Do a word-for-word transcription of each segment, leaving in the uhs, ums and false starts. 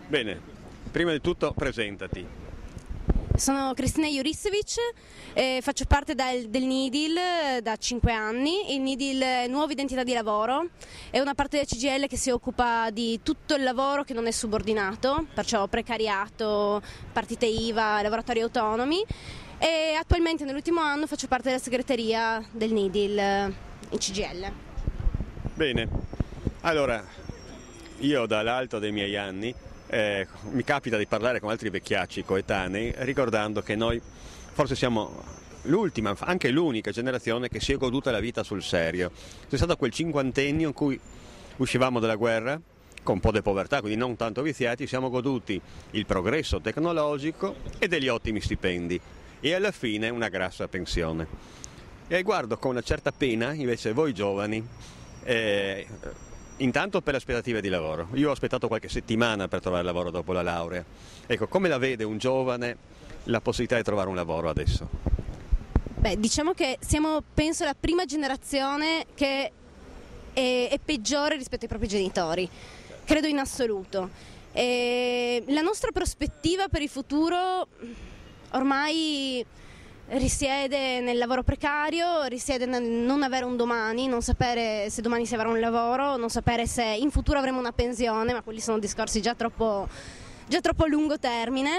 Bene, prima di tutto presentati. Sono Cristina Jurisevic, eh, faccio parte del, del NIDIL eh, da cinque anni. Il NIDIL è Nuova Identità di Lavoro, è una parte del C G I L che si occupa di tutto il lavoro che non è subordinato, perciò precariato, partite I V A, lavoratori autonomi, e attualmente nell'ultimo anno faccio parte della segreteria del NIDIL eh, in C G I L. Bene, allora io dall'alto dei miei anni Eh, mi capita di parlare con altri vecchiacci coetanei ricordando che noi forse siamo l'ultima, anche l'unica generazione che si è goduta la vita sul serio. C'è stato quel cinquantennio in cui uscivamo dalla guerra con un po' di povertà, quindi non tanto viziati, siamo goduti il progresso tecnologico e degli ottimi stipendi e alla fine una grassa pensione. E guardo con una certa pena invece voi giovani, eh, intanto per le aspettative di lavoro. Io ho aspettato qualche settimana per trovare lavoro dopo la laurea. Ecco, come la vede un giovane la possibilità di trovare un lavoro adesso? Beh, diciamo che siamo, penso, la prima generazione che è, è peggiore rispetto ai propri genitori, credo in assoluto. E la nostra prospettiva per il futuro ormai risiede nel lavoro precario, risiede nel non avere un domani, non sapere se domani si avrà un lavoro, non sapere se in futuro avremo una pensione, ma quelli sono discorsi già troppo, già troppo a lungo termine.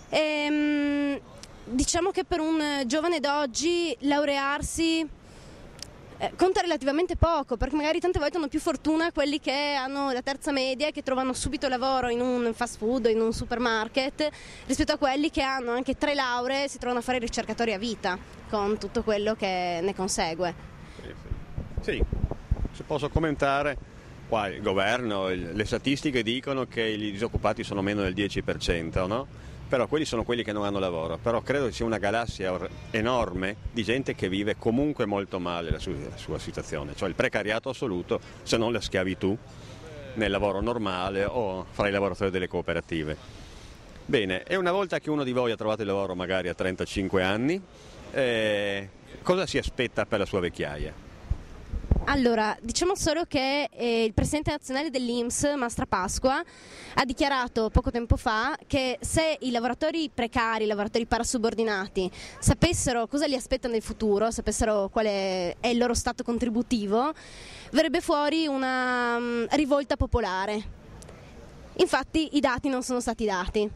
E, diciamo che per un giovane d'oggi laurearsi eh, conta relativamente poco, perché magari tante volte hanno più fortuna quelli che hanno la terza media e che trovano subito lavoro in un fast food, in un supermarket, rispetto a quelli che hanno anche tre lauree e si trovano a fare i ricercatori a vita, con tutto quello che ne consegue. Sì, sì. Sì, se posso commentare, qua il governo, le statistiche dicono che i disoccupati sono meno del dieci per cento, no? Però quelli sono quelli che non hanno lavoro, però credo che sia una galassia enorme di gente che vive comunque molto male la sua, la sua situazione, cioè il precariato assoluto, se non la schiavitù nel lavoro normale o fra i lavoratori delle cooperative. Bene, e una volta che uno di voi ha trovato il lavoro magari a trentacinque anni, eh, cosa si aspetta per la sua vecchiaia? Allora, diciamo solo che eh, il presidente nazionale dell'I N P S, Mastra Pasqua, ha dichiarato poco tempo fa che se i lavoratori precari, i lavoratori parasubordinati, sapessero cosa li aspetta nel futuro, sapessero quale è il loro stato contributivo, verrebbe fuori una um, rivolta popolare. Infatti i dati non sono stati dati.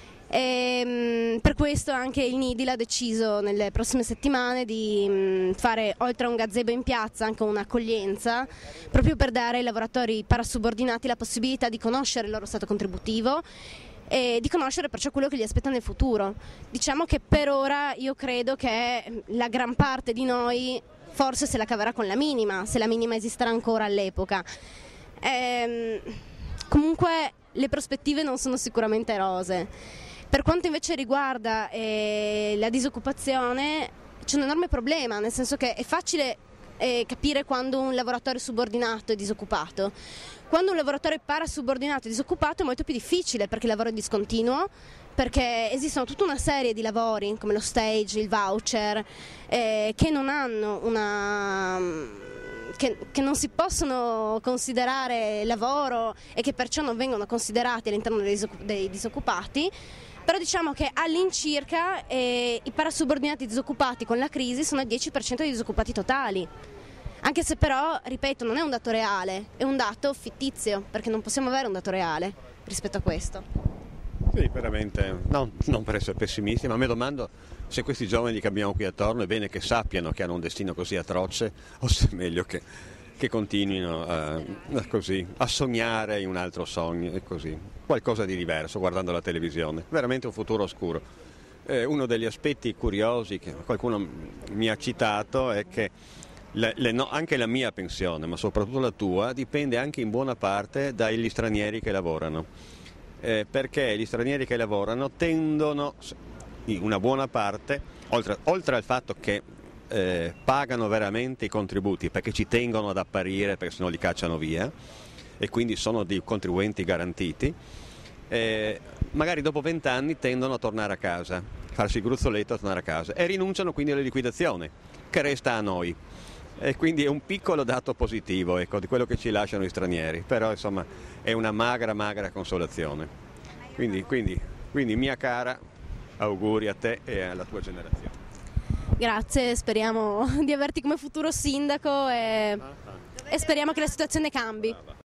E, per questo anche il NIDIL ha deciso nelle prossime settimane di fare, oltre a un gazebo in piazza, anche un'accoglienza, proprio per dare ai lavoratori parasubordinati la possibilità di conoscere il loro stato contributivo e di conoscere perciò quello che li aspetta nel futuro. Diciamo che per ora io credo che la gran parte di noi forse se la caverà con la minima, se la minima esisterà ancora all'epoca. E, comunque le prospettive non sono sicuramente rosee. Per quanto invece riguarda eh, la disoccupazione, c'è un enorme problema, nel senso che è facile eh, capire quando un lavoratore subordinato è disoccupato. Quando un lavoratore parasubordinato è disoccupato è molto più difficile, perché il lavoro è discontinuo, perché esistono tutta una serie di lavori come lo stage, il voucher, eh, che non hanno una... Che, che non si possono considerare lavoro e che perciò non vengono considerati all'interno dei, disoccup- dei disoccupati. Però diciamo che all'incirca eh, i parasubordinati disoccupati con la crisi sono il dieci per cento dei disoccupati totali, anche se però, ripeto, non è un dato reale, è un dato fittizio, perché non possiamo avere un dato reale rispetto a questo. Sì, veramente, no, non per essere pessimisti, ma mi domando se questi giovani che abbiamo qui attorno è bene che sappiano che hanno un destino così atroce o se è meglio che, che continuino a, a, così, a sognare in un altro sogno e così, qualcosa di diverso guardando la televisione, veramente un futuro oscuro. Eh, uno degli aspetti curiosi che qualcuno mi ha citato è che le, le no, anche la mia pensione, ma soprattutto la tua, dipende anche in buona parte dagli stranieri che lavorano. Eh, perché gli stranieri che lavorano tendono, in una buona parte, oltre, oltre al fatto che eh, pagano veramente i contributi perché ci tengono ad apparire, perché sennò li cacciano via, e quindi sono dei contribuenti garantiti, eh, magari dopo vent'anni tendono a tornare a casa, farsi il gruzzoletto a tornare a casa e rinunciano quindi alla liquidazione, che resta a noi. E quindi è un piccolo dato positivo, ecco, di quello che ci lasciano gli stranieri, però insomma è una magra magra consolazione. Quindi, quindi, quindi mia cara, auguri a te e alla tua generazione. Grazie, speriamo di averti come futuro sindaco e, e speriamo che la situazione cambi.